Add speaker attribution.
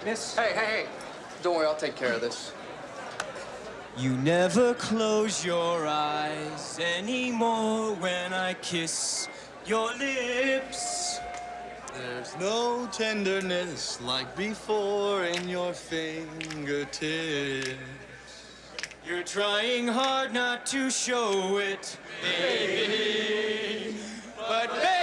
Speaker 1: kiss?
Speaker 2: Hey. Don't worry, I'll take care of this.
Speaker 3: You never close your eyes anymore when I kiss your lips.
Speaker 4: There's no tenderness like before in your fingertips.
Speaker 3: You're trying hard not to show it, baby. But baby,